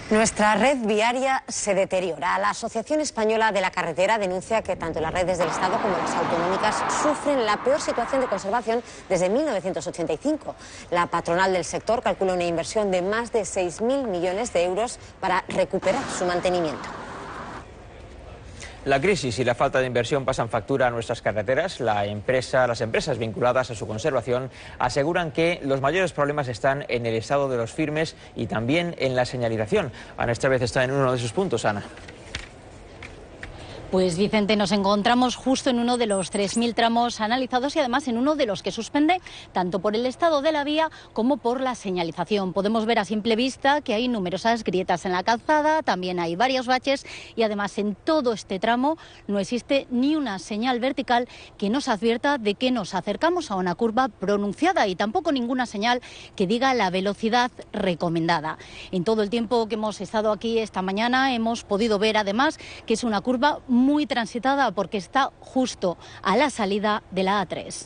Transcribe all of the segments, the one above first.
Nuestra red viaria se deteriora. La Asociación Española de la Carretera denuncia que tanto las redes del Estado como las autonómicas sufren la peor situación de conservación desde 1985. La patronal del sector calcula una inversión de más de 6.000 millones de euros para recuperar su mantenimiento. La crisis y la falta de inversión pasan factura a nuestras carreteras. Las empresas vinculadas a su conservación aseguran que los mayores problemas están en el estado de los firmes y también en la señalización. Ana Estevez está en uno de sus puntos. Ana. Pues Vicente, nos encontramos justo en uno de los 3.000 tramos analizados y además en uno de los que suspende tanto por el estado de la vía como por la señalización. Podemos ver a simple vista que hay numerosas grietas en la calzada, también hay varios baches y además en todo este tramo no existe ni una señal vertical que nos advierta de que nos acercamos a una curva pronunciada y tampoco ninguna señal que diga la velocidad recomendada. En todo el tiempo que hemos estado aquí esta mañana hemos podido ver además que es una curva muy transitada porque está justo a la salida de la A3.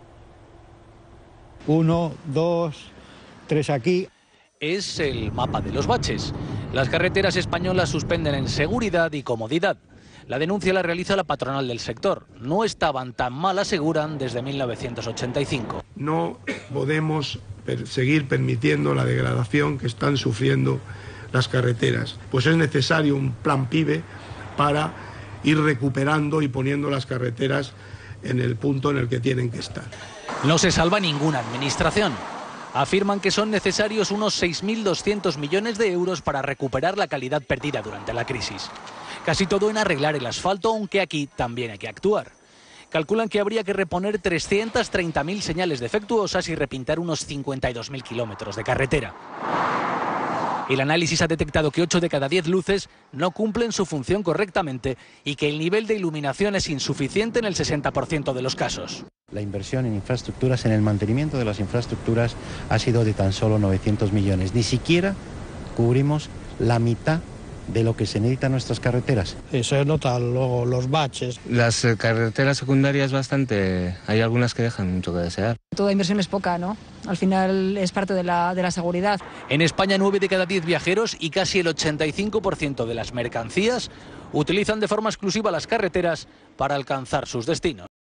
1, 2, 3 aquí. Es el mapa de los baches. Las carreteras españolas suspenden en seguridad y comodidad. La denuncia la realiza la patronal del sector. No estaban tan mal, aseguran, desde 1985. No podemos seguir permitiendo la degradación que están sufriendo las carreteras. Pues es necesario un plan PIVE para ir recuperando y poniendo las carreteras en el punto en el que tienen que estar. No se salva ninguna administración. Afirman que son necesarios unos 6.200 millones de euros para recuperar la calidad perdida durante la crisis. Casi todo en arreglar el asfalto, aunque aquí también hay que actuar. Calculan que habría que reponer 330.000 señales defectuosas y repintar unos 52.000 kilómetros de carretera. El análisis ha detectado que 8 de cada 10 luces no cumplen su función correctamente y que el nivel de iluminación es insuficiente en el 60% de los casos. La inversión en infraestructuras, en el mantenimiento de las infraestructuras, ha sido de tan solo 900 millones. Ni siquiera cubrimos la mitad de lo que se necesita en nuestras carreteras. Y se notan luego los baches. Las carreteras secundarias hay algunas que dejan mucho que desear. Toda inversión es poca, ¿no? Al final es parte de la seguridad. En España 9 de cada 10 viajeros y casi el 85% de las mercancías utilizan de forma exclusiva las carreteras para alcanzar sus destinos.